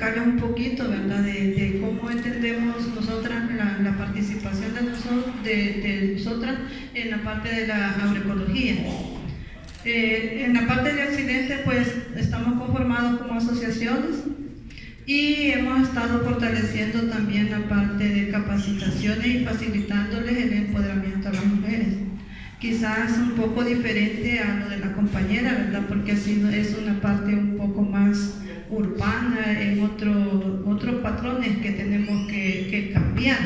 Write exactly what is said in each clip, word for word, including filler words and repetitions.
explicarles un poquito, ¿verdad?, de, de cómo entendemos nosotras la, la participación de, nosotros, de, de nosotras en la parte de la agroecología. Eh, en la parte de Occidente, pues estamos conformados como asociaciones y hemos estado fortaleciendo también la parte de capacitaciones y facilitándoles el empoderamiento a las mujeres. Quizás un poco diferente a lo de la compañera, ¿verdad?, porque así es una parte un poco más urbana, en otro, otros patrones que tenemos que, que cambiar.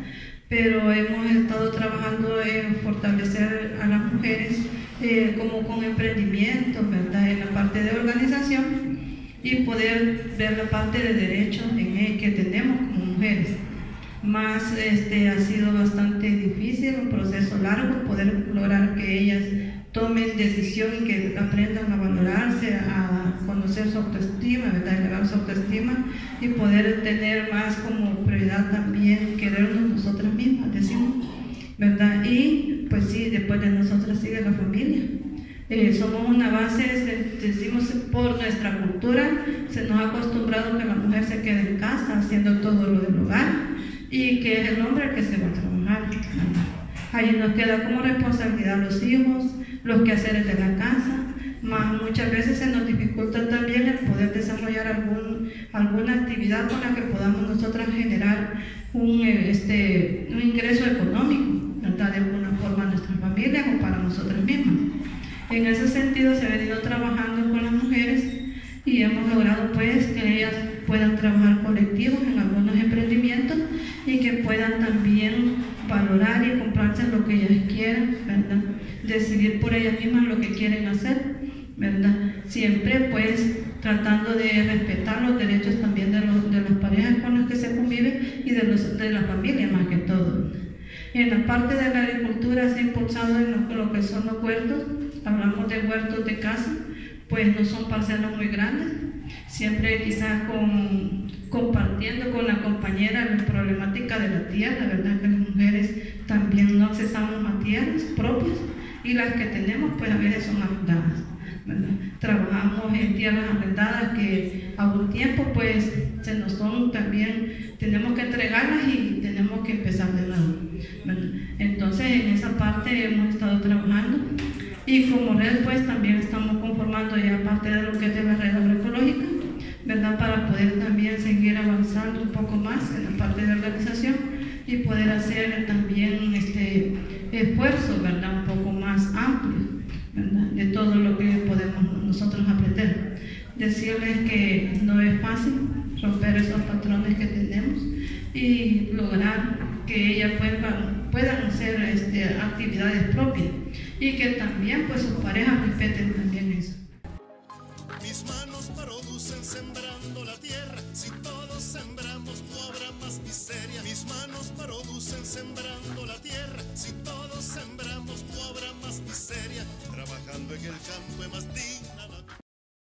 Pero hemos estado trabajando en fortalecer a las mujeres eh, como con emprendimiento, ¿verdad?, en la parte de organización y poder ver la parte de derechos en el que tenemos como mujeres. Más este, ha sido bastante difícil, un proceso largo, poder lograr que ellas tomen decisión y que aprendan a valorarse, a conocer su autoestima, ¿verdad?, elevar su autoestima y poder tener más como prioridad también querernos nosotras mismas, decimos, ¿verdad? Y pues sí, después de nosotras sigue la familia. Eh, somos una base, decimos, por nuestra cultura, se nos ha acostumbrado que la mujer se quede en casa haciendo todo lo del hogar y que es el hombre el que se va a trabajar. Ahí nos queda como responsabilidad los hijos, los quehaceres de la casa, más muchas veces se nos dificulta también el poder desarrollar algún, alguna actividad con la que podamos nosotras generar un, este, un ingreso económico, ¿verdad?, de alguna forma a nuestras familias o para nosotras mismas. En ese sentido se ha venido trabajando con las mujeres y hemos logrado pues que ellas puedan trabajar colectivos en algunos emprendimientos y que puedan también valorar y comprarse lo que ellas quieran, ¿verdad?, decidir por ellas mismas lo que quieren hacer, ¿verdad?, siempre pues tratando de respetar los derechos también de, los, de las parejas con las que se convive y de, los, de la familia más que todo. En la parte de la agricultura se ha impulsado en lo, lo que son los huertos. Hablamos de huertos de casa, pues no son parcelas muy grandes, siempre quizás con, compartiendo con la compañera la problemática de la tierra, ¿verdad?, que las mujeres también no accesamos a tierras propias y las que tenemos pues a veces son arrendadas, ¿verdad? Trabajamos en tierras arrendadas que a un tiempo pues se nos son también, tenemos que entregarlas y tenemos que empezar de nuevo, ¿verdad? Entonces en esa parte hemos estado trabajando. Y como red pues también estamos conformando ya parte de lo que es de la red agroecológica, ¿verdad?, para poder también seguir avanzando un poco más en la parte de organización y poder hacer también este esfuerzo, ¿verdad?, un poco más amplio, ¿verdad?, de todo lo que podemos nosotros aprender. Decirles que no es fácil romper esos patrones que tenemos y lograr que ellas puedan, puedan hacer este, actividades propias y que también pues sus parejas respeten también eso. Mis manos producen sembrando la tierra, si todos sembramos no habrá más miseria. Mis manos producen sembrando la tierra, si todos sembramos no habrá más miseria. Trabajando en el campo es más día.